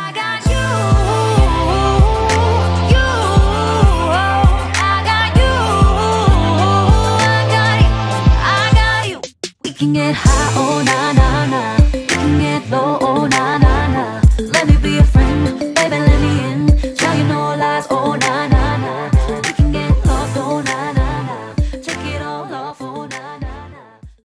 got you, you. I got you, I got you, I got you. We can get high.